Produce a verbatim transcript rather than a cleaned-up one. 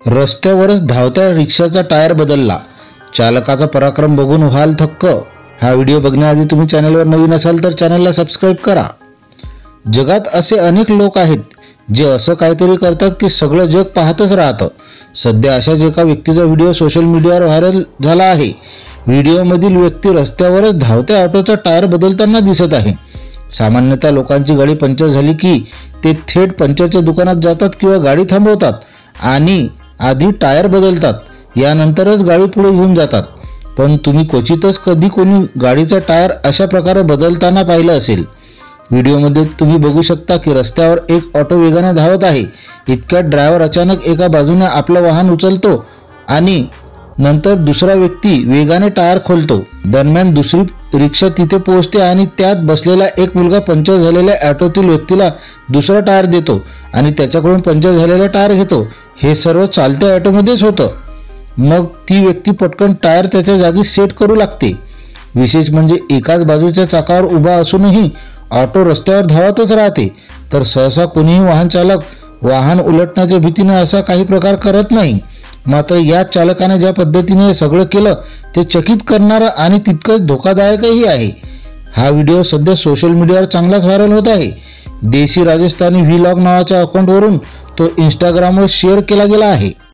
रस्त्यावरच धावत्या रिक्षाचा टायर बदलला, चालकाचा पराक्रम बघून व्हाल थक्क। हा व्हिडिओ बघण्याआधी तुम्ही चॅनलवर नवीन असाल तर चॅनलला सबस्क्राइब करा। जगात असे अनेक लोक आहेत जे असं काहीतरी करतात की सगळं जग पाहतच राहतं। सध्या अशाच एका व्यक्तीचा व्हिडिओ सोशल मीडियावर व्हायरल झाला आहे। व्हिडिओमधील व्यक्ती रस्त्यावरच धावत्या ऑटोचा टायर बदलताना दिसत आहे। सामान्यतः लोकांची गाडी पंक्चर झाली की ते थेट पंक्चरच्या दुकानात जातात किंवा गाडी थांबवतात आणि आधी टायर बदलतात, यानंतरच गाडी पुढे घेऊन जातात। पण तुम्ही क्वचितच कधी कोणी गाडीचा टायर अशा प्रकारे बदलताना पाहिलं असेल। व्हिडिओमध्ये तुम्ही बघू शकता की रस्त्यावर एक ऑटो वेगाने धावत आहे। इतक्यात ड्रायव्हर अचानक एका बाजूने आपलं वाहन उचलतो आणि नंतर दुसरा व्यक्ती वेगाने टायर खोलतो। दरम्यान दुसरी रिक्षा तिथे पोहोचते आणि त्यात बसलेला एक मुलगा पंक्चर झालेल्या ऑटोतील व्यक्तीला दुसरा टायर देतो आणि त्याच्याकडून पंक्चर झालेला टायर घेतो। हे सर्व चालत्या ऑटोमध्येच होतं। मग ती व्यक्ती पटकन टायर त्याच्या जागी सेट करू लागते। विशेष म्हणजे एकाच बाजूच्या चाकावर उभा असूनही ऑटो रस्त्यावर धावतच राहते, तर सहसा कोणीही वाहन चालक वाहन उलटण्याच्या भीतीने असा काही प्रकार करत नाही। मात्र या चालकाने ज्या पद्धतीने सगळं केलं ते चकित करणारं आणि तितकंच धोकादायकही आहे। हा व्हिडिओ सध्या सोशल मीडियावर चांगलाच व्हायरल होत आहे। देशी राजस्थानी व्लॉग नावाच्या अकाउंटवरून तो इंस्टाग्रामवर शेअर केला गेला आहे।